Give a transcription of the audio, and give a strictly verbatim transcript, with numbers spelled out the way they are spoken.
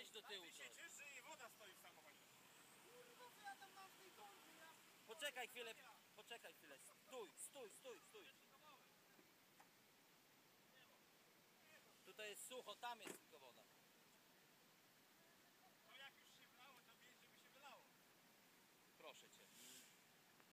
Weź do tyłu. Ty się cieszy i woda stoi w samochodzie. Kurwa, co ja tam mam w tej torbie, ja... Poczekaj chwilę, poczekaj chwilę. Stój, stój, stój, stój. Tutaj jest sucho, tam jest